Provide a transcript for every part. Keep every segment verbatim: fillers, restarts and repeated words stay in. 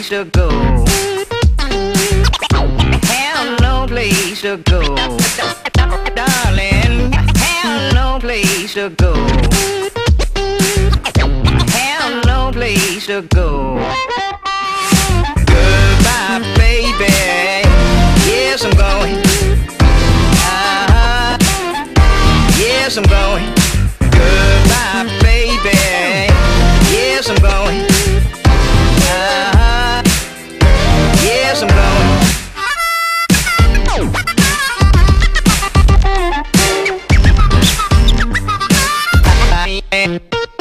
place to go. Have no place to go. Darling, have no place to go. Have no place to go. Goodbye, baby. Yes, I'm going. Uh-huh. Yes, I'm going. Goodbye, baby. Yes, I'm going. Uh-huh. Yes, I'm going. I am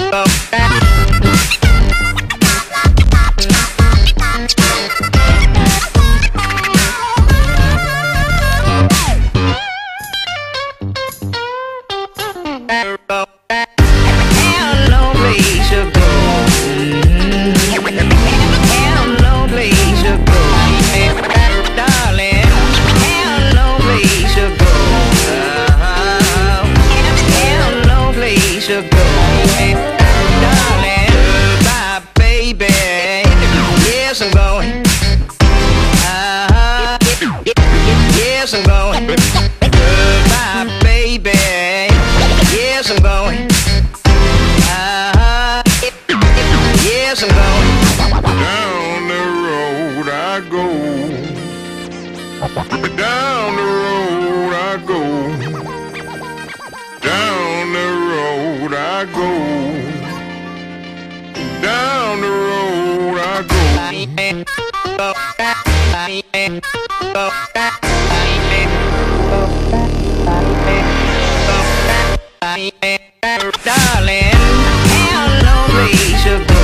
to go, darling. Goodbye, baby. Yes, I'm going. Uh-huh. Yes, I'm going. Goodbye, baby. Yes, I'm going. Uh-huh. Yes, I'm going. Down the road I go. Down the road I go. Down the road I go. Down the road I go. Darling, have no place to go.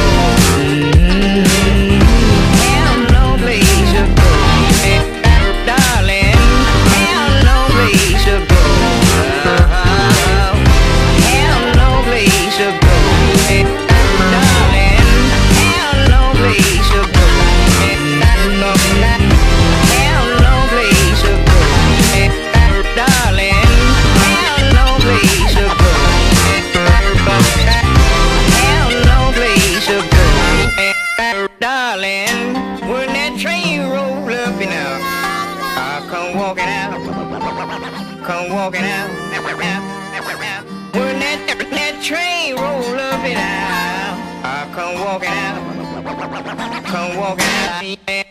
Have no place to go. Darling, have no place to go. Have no place to go. Darling, have no place to go. Have no place to go. Darling, have no place to go. Have no place to go. Darling, when that train roll up, you know, I'll come walking out. Come walking out. When that, that train roll up, you know, I'll come walking out. Come walking out.